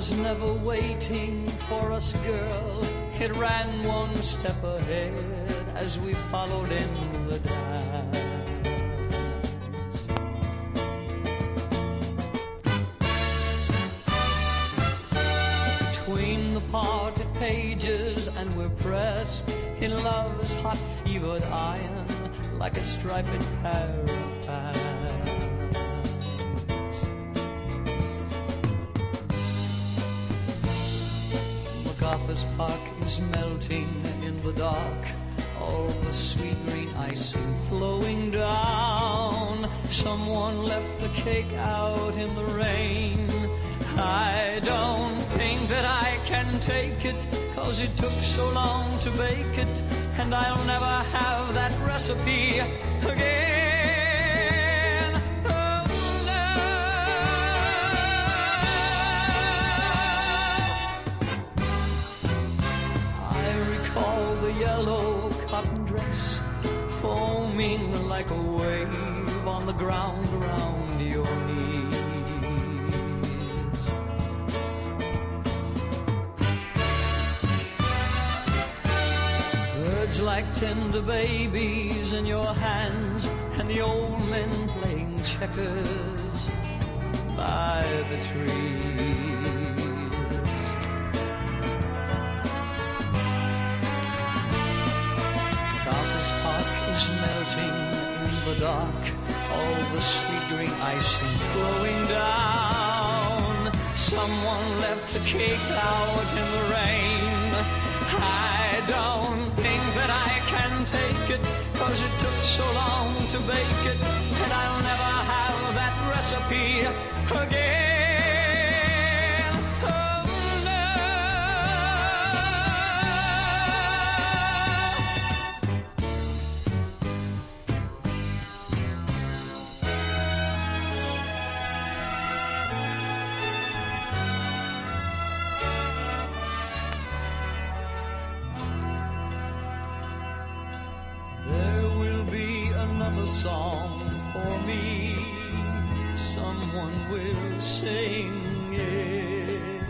was never waiting for us, girl. It ran one step ahead as we followed in the dance. Between the parted pages and we're pressed in love's hot fevered iron like a striped pair of pants. MacArthur's Park is melting in the dark, all the sweet green icing flowing down. Someone left the cake out in the rain. I don't think that I can take it, 'cause it took so long to bake it, and I'll never have that recipe again. Oh, no. I recall the yellow cotton dress foaming like a wave on the ground around your knees. Like tender babies in your hands, and the old men playing checkers by the trees. MacArthur's Park is melting in the dark, all the sweet green icing flowing down. Someone left the cake out in the rain. I don't think that I can take it, 'cause it took so long to bake it, and I'll never have that recipe again. Oh, no. Song for me, someone will sing it.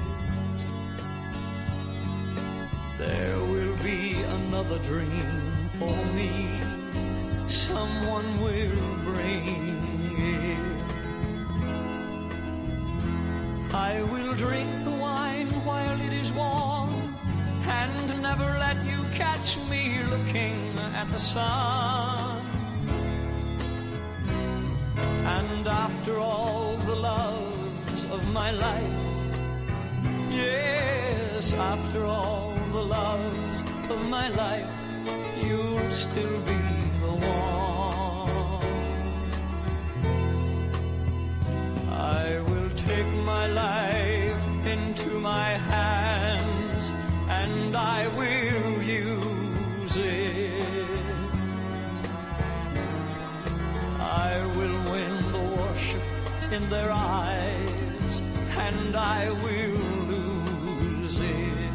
There will be another dream for me, someone will bring it. I will drink the wine while it is warm, and never let you catch me looking at the sun. And after all the loves of my life, yes, after all the loves of my life, you'll still be the one. I will take my life into my hands, and I will use it. I will win in their eyes, and I will lose it.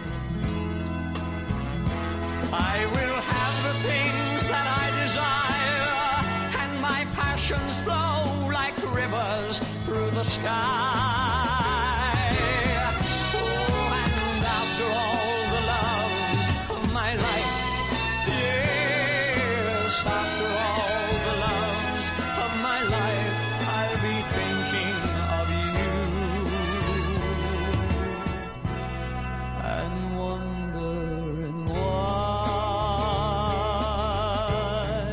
I will have the things that I desire, and my passions flow like rivers through the sky. Oh, and after all the loves of my life, yes, after all the loves of my life, I'll be thinking of you and wondering why.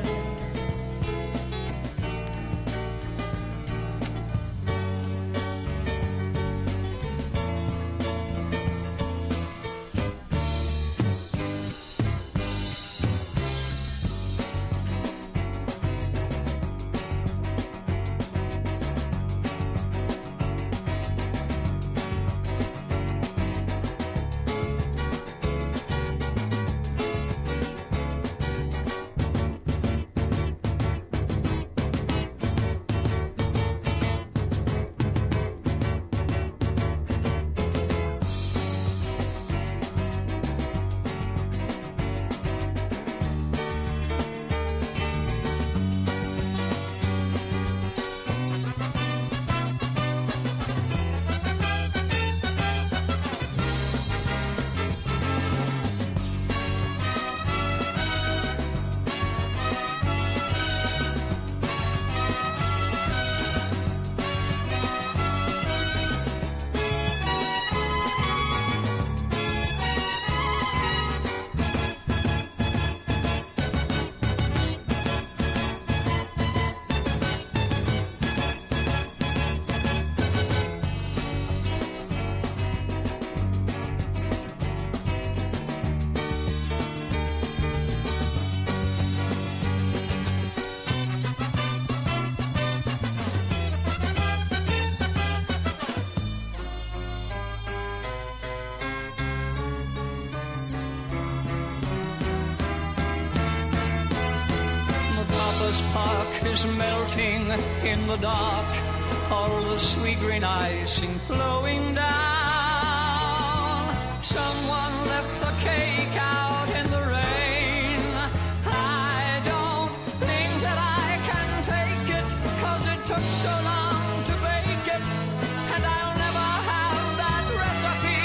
Travelers Park is melting in the dark, all the sweet green icing flowing down. Someone left the cake out in the rain. I don't think that I can take it, 'cause it took so long to bake it, and I'll never have that recipe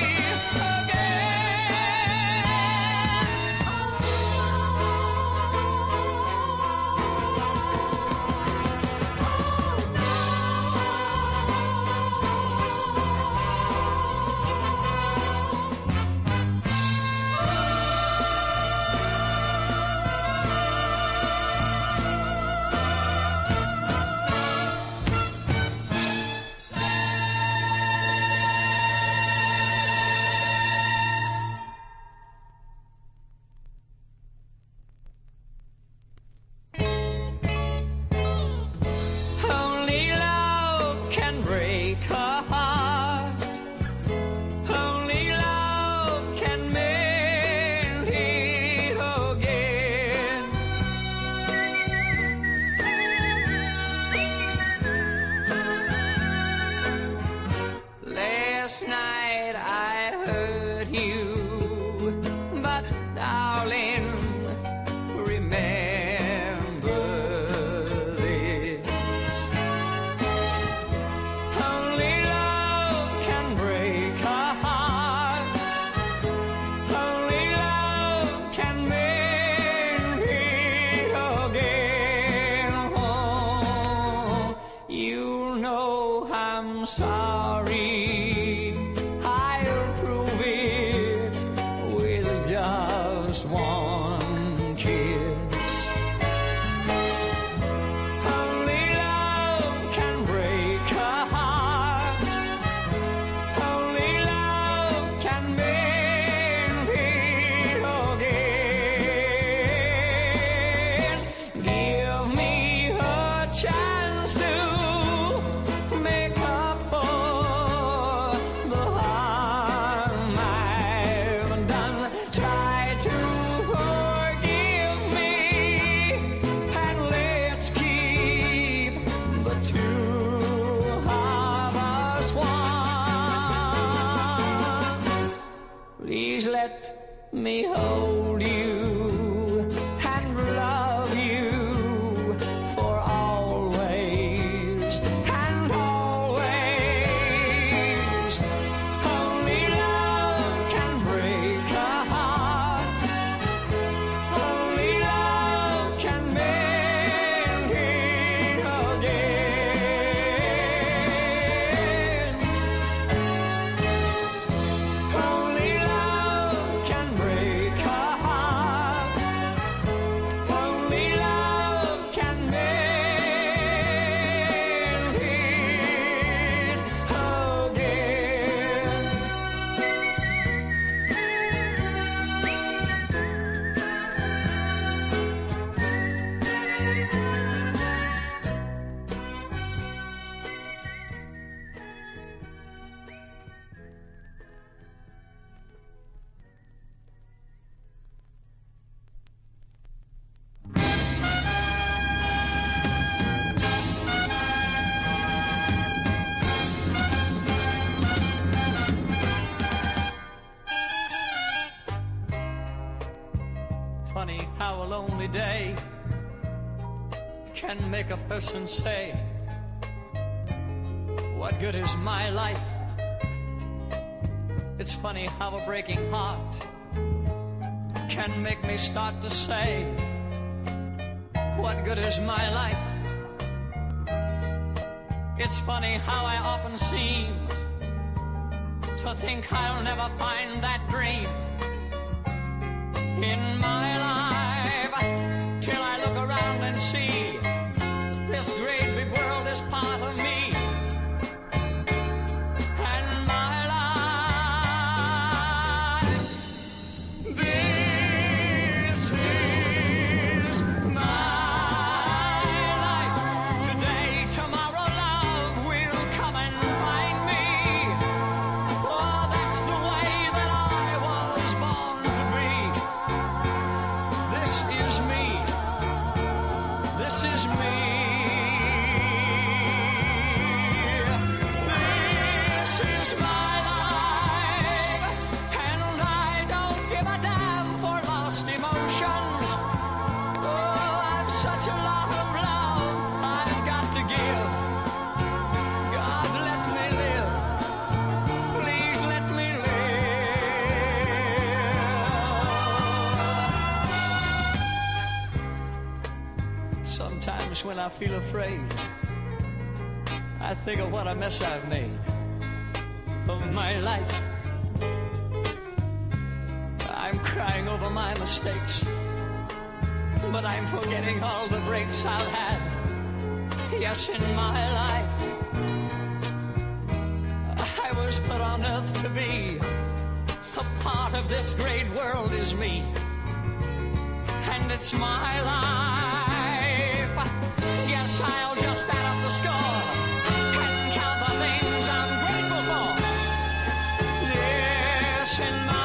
me hold you and love you for always and always. Only love can break a heart. Only love can mend it again. Only love can break a heart. Only love can mend it again. Funny how a lonely day can make a person say, what good is my life? It's funny how a breaking heart can make me start to say, what good is my life? It's funny how I often seem to think I'll never find that dream in my life, till I look around and see this great big world is part of me and my life. This is my life. Today, tomorrow, love will come and find me. Oh, that's the way that I was born to be. times when I feel afraid, I think of what a mess I've made of my life. I'm crying over my mistakes, but I'm forgetting all the breaks I've had, yes, in my life. I was put on earth to be a part of this great world is me, and it's my life. Yes, I'll just add up the score and count the things I'm grateful for. Yes, in my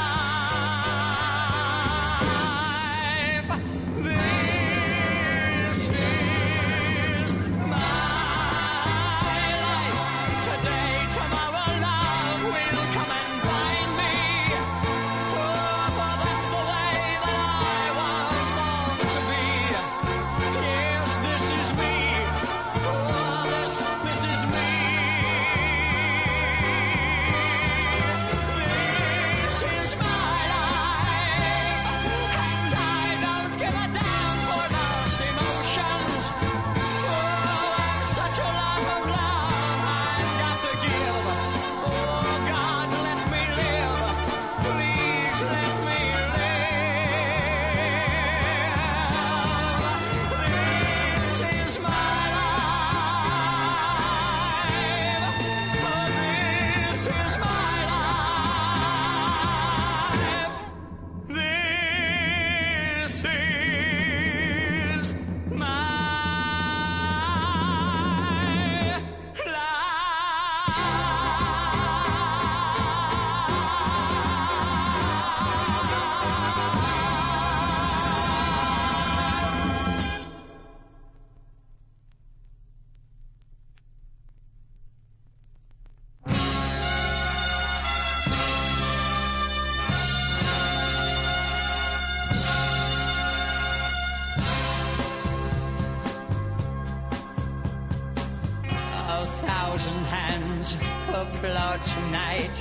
tonight,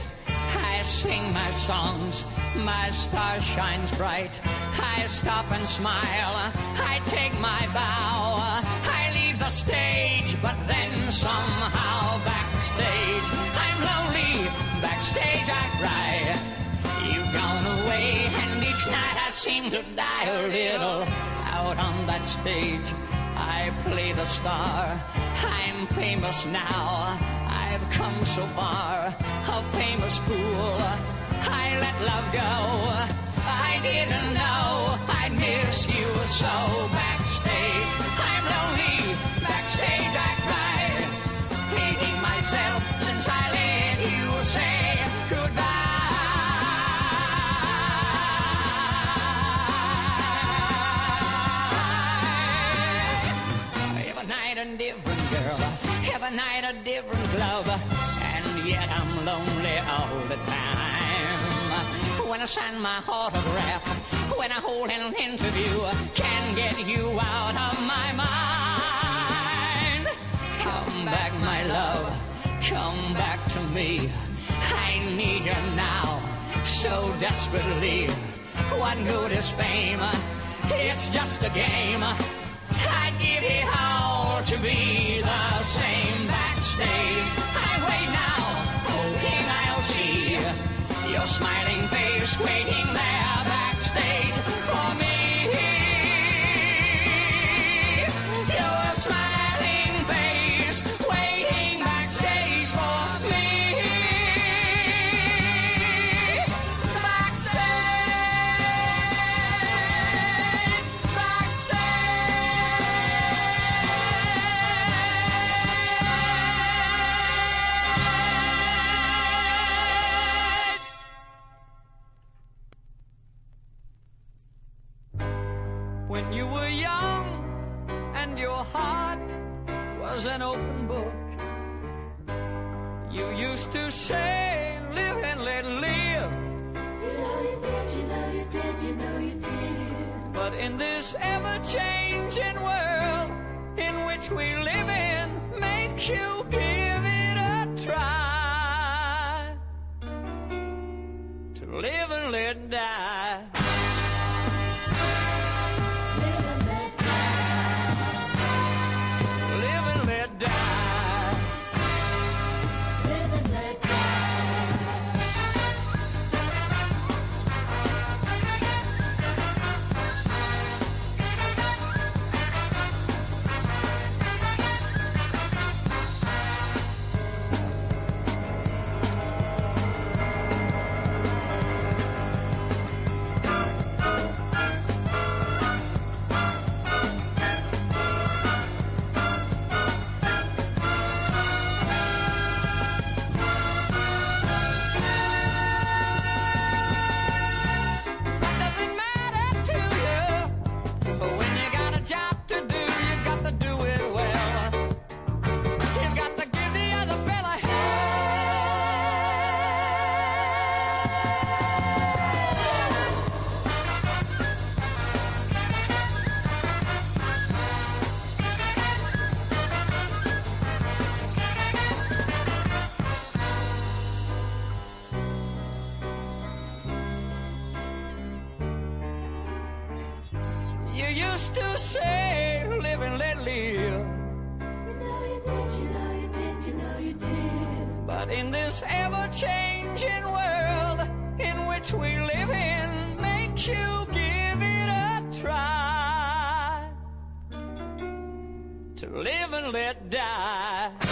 I sing my songs, my star shines bright. I stop and smile, I take my bow. I leave the stage, but then somehow backstage I'm lonely, backstage I cry. You've gone away, and each night I seem to die a little. Out on that stage, I play the star. I'm famous now, I've come so far, a famous fool. I let love go, I didn't know I'd miss you so. Backstage, I'm lonely, backstage I cry, hating myself since I let you say goodbye. Every night a different girl, every night a different club, and yet I'm lonely all the time. When I sign my autograph, when I hold an interview, can't get you out of my mind. Come back, my love, come back to me. I need you now, so desperately. What good is fame? It's just a game. I'd give it all to be the same. Backstage, I wait now, hoping I'll see your smiling face waiting there backstage for me. Your smiling face waiting backstage for me. When you were young and your heart was an open book, you used to say, live and let live. You know you did, you know you did, you know you did. But in this ever-changing world in which we live in, make you give it a try. To live and let die. You used to say, live and let live. You know you did, you know you did, you know you did. But in this ever-changing world in which we live in, make you give it a try. To live and let die.